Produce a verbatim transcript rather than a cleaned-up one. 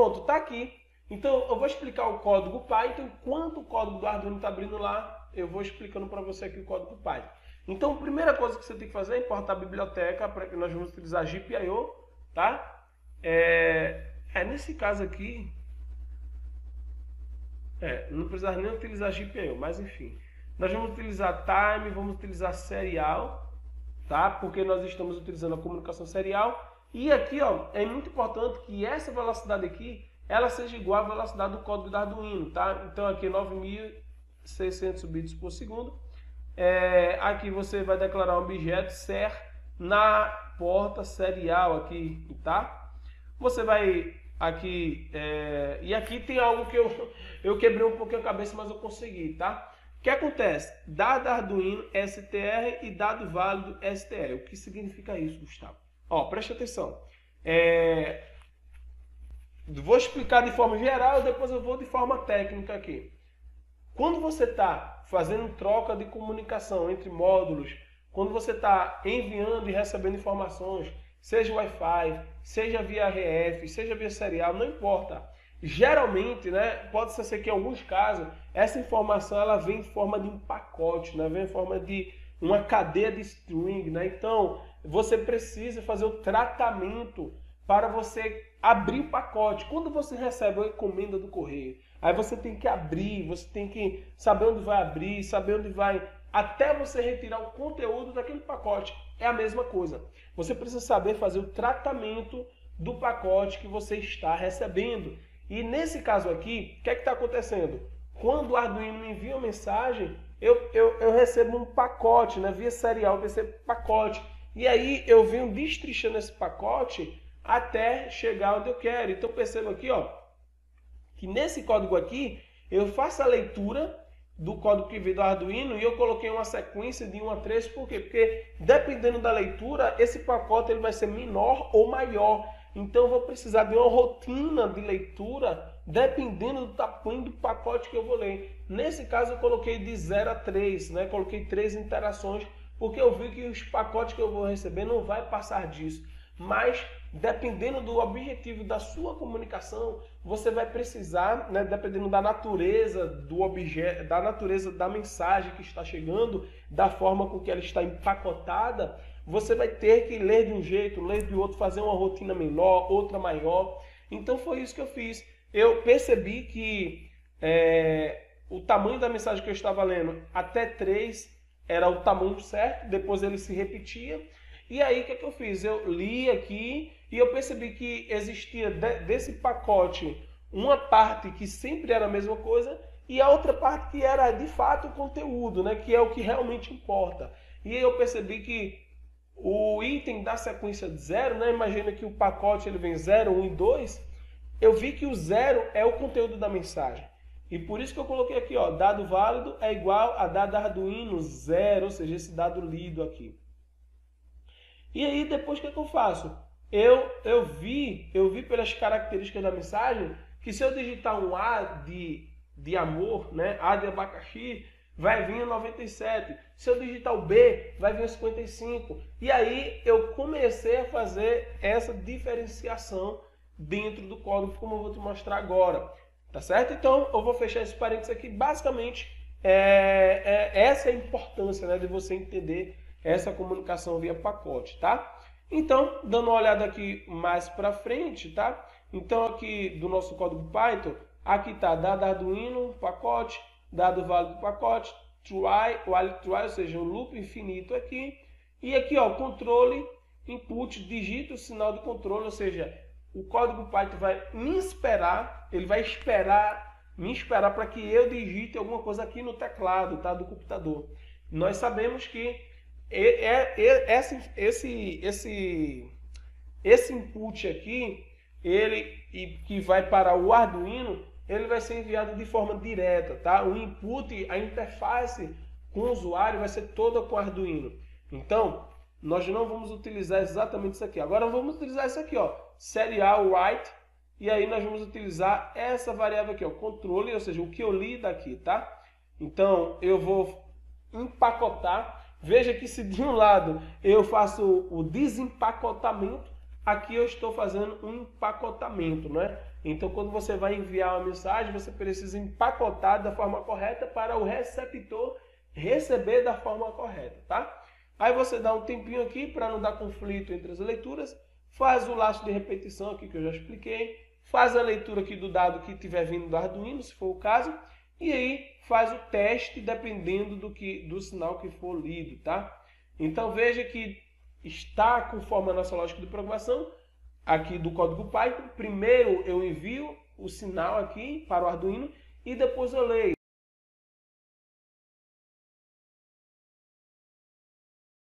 pronto, tá aqui. Então eu vou explicar o código Python. Enquanto o código do Arduino está abrindo lá, eu vou explicando para você aqui o código Python. Então a primeira coisa que você tem que fazer é importar a biblioteca, para que nós vamos utilizar G P I O, tá? É, é nesse caso aqui, é, não precisa nem utilizar G P I O, mas enfim. Nós vamos utilizar time, vamos utilizar serial, tá? Porque nós estamos utilizando a comunicação serial. E aqui, ó, é muito importante que essa velocidade aqui, ela seja igual à velocidade do código do Arduino, tá? Então aqui nove mil e seiscentos bits por segundo. É, aqui você vai declarar um objeto ser na porta serial aqui, tá? Você vai aqui, é, e aqui tem algo que eu, eu quebrei um pouquinho a cabeça, mas eu consegui, tá? O que acontece? Dado Arduino S T R e dado válido S T R. O que significa isso, Gustavo? Ó, preste atenção. É, vou explicar de forma geral, depois eu vou de forma técnica aqui. Quando você está fazendo troca de comunicação entre módulos, quando você está enviando e recebendo informações, seja Wi-Fi, seja via R F, seja via serial, não importa. Geralmente, né, pode ser que em alguns casos, essa informação ela vem em forma de um pacote, né, vem em forma de uma cadeia de string, né? Então, você precisa fazer o tratamento para você abrir o pacote. Quando você recebe uma encomenda do correio, aí você tem que abrir, você tem que saber onde vai abrir, saber onde vai, até você retirar o conteúdo daquele pacote. É a mesma coisa. Você precisa saber fazer o tratamento do pacote que você está recebendo. E nesse caso aqui, o que é que está acontecendo? Quando o Arduino me envia uma mensagem, eu, eu, eu recebo um pacote, né? Via serial, eu recebo pacote. E aí eu venho destrinchando esse pacote até chegar onde eu quero. Então perceba aqui, ó, que nesse código aqui, eu faço a leitura do código que veio do Arduino e eu coloquei uma sequência de um a três. Por quê? Porque dependendo da leitura, esse pacote ele vai ser menor ou maior. Então eu vou precisar de uma rotina de leitura dependendo do tamanho do pacote que eu vou ler. Nesse caso eu coloquei de zero a três, né? Coloquei três interações, porque eu vi que os pacotes que eu vou receber não vai passar disso. Mas dependendo do objetivo da sua comunicação, você vai precisar, né, dependendo da natureza do objeto, da natureza da mensagem que está chegando, da forma com que ela está empacotada, você vai ter que ler de um jeito, ler de outro, fazer uma rotina menor, outra maior. Então foi isso que eu fiz. Eu percebi que é, o tamanho da mensagem que eu estava lendo, até três, era o tamanho certo, depois ele se repetia. E aí o que, é que eu fiz? Eu li aqui e eu percebi que existia de, desse pacote uma parte que sempre era a mesma coisa e a outra parte que era de fato o conteúdo, né, que é o que realmente importa. E aí eu percebi que o item da sequência de zero, né, imagina que o pacote ele vem zero, um e dois, eu vi que o zero é o conteúdo da mensagem. E por isso que eu coloquei aqui, ó, dado válido é igual a dado Arduino zero, ou seja, esse dado lido aqui. E aí depois o que, é que eu faço? Eu, eu, vi, eu vi pelas características da mensagem que se eu digitar um A de, de amor, né, A de abacaxi, vai vir o noventa e sete. Se eu digitar o B, vai vir o cinquenta e cinco. E aí eu comecei a fazer essa diferenciação dentro do código, como eu vou te mostrar agora. Tá certo? Então eu vou fechar esse parênteses aqui. Basicamente, é, é, essa é a importância, né, de você entender essa comunicação via pacote, tá? Então, dando uma olhada aqui mais para frente, tá? Então aqui do nosso código Python, aqui tá dado Arduino, pacote, dado válido pacote, try, while try, ou seja, um loop infinito aqui. E aqui, ó, controle, input, digita o sinal de controle, ou seja, o código Python vai me esperar, ele vai esperar, me esperar para que eu digite alguma coisa aqui no teclado, tá, do computador. Nós sabemos que esse, esse, esse, esse input aqui, ele que vai para o Arduino, ele vai ser enviado de forma direta, tá? O input, a interface com o usuário vai ser toda com o Arduino. Então, nós não vamos utilizar exatamente isso aqui. Agora vamos utilizar isso aqui, ó, serial write, e aí nós vamos utilizar essa variável aqui, ó, controle, ou seja, o que eu li daqui, tá? Então, eu vou empacotar. Veja que se de um lado eu faço o desempacotamento, Aqui eu estou fazendo um empacotamento, né? Então, quando você vai enviar uma mensagem, você precisa empacotar da forma correta para o receptor receber da forma correta, tá? Aí você dá um tempinho aqui para não dar conflito entre as leituras, faz o laço de repetição aqui que eu já expliquei, faz a leitura aqui do dado que estiver vindo do Arduino, se for o caso, e aí faz o teste dependendo do, que, do sinal que for lido, tá? Então veja que está conforme a nossa lógica de programação, aqui do código Python. Primeiro eu envio o sinal aqui para o Arduino e depois eu leio.